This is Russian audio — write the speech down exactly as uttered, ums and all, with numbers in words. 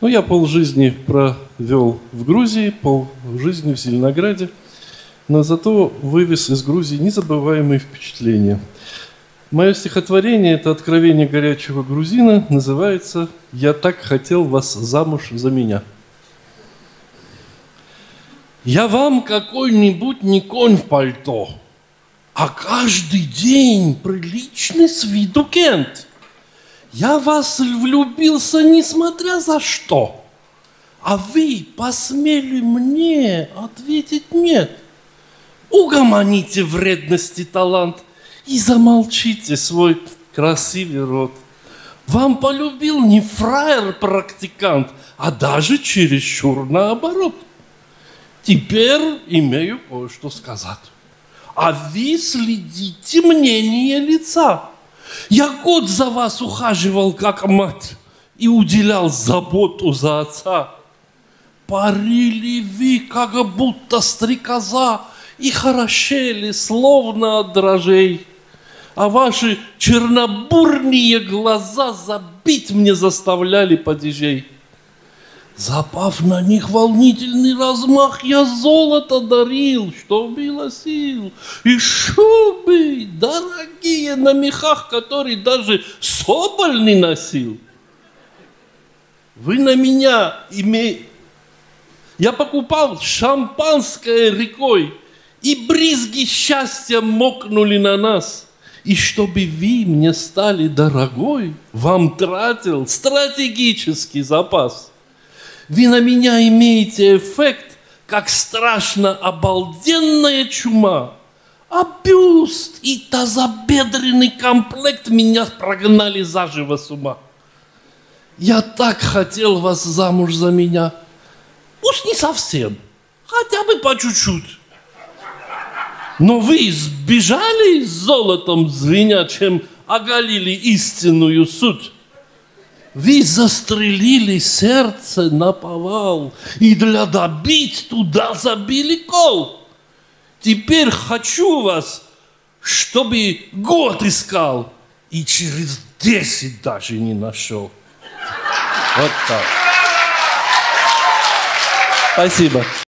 Ну, я полжизни провел в Грузии, полжизни в Зеленограде, но зато вывез из Грузии незабываемые впечатления. Мое стихотворение – это откровение горячего грузина, называется «Я так хотел вас замуж за меня». Я вам какой-нибудь не конь в пальто, а каждый день приличный с виду кент. Я в вас влюбился, несмотря за что, а вы посмели мне ответить нет. Угомоните вредности талант и замолчите свой красивый рот. Вам полюбил не фраер-практикант, а даже чересчур наоборот. Теперь имею кое-что сказать. А вы следите мнение лица. Я год за вас ухаживал, как мать, и уделял заботу за отца. Парили вы, как будто стрекоза, и хорошели, словно от дрожей. А ваши чернобурные глаза забить мне заставляли падежей. Запав на них волнительный размах, я золото дарил, что было сил. И шубы дорогие на мехах, которые даже соболь не носил. Вы на меня имеете... Я покупал шампанское рекой, и брызги счастья мокнули на нас. И чтобы вы мне стали дорогой, вам тратил стратегический запас. Вы на меня имеете эффект, как страшно обалденная чума. А бюст и тазобедренный комплект меня прогнали заживо с ума. Я так хотел вас замуж за меня. Пусть не совсем, хотя бы по чуть-чуть. Но вы сбежали с золотом звеня, чем оголили истинную суть. Вы застрелили сердце наповал и для добить туда забили кол. Теперь хочу вас, чтобы год искал и через десять даже не нашел. Вот так. Спасибо.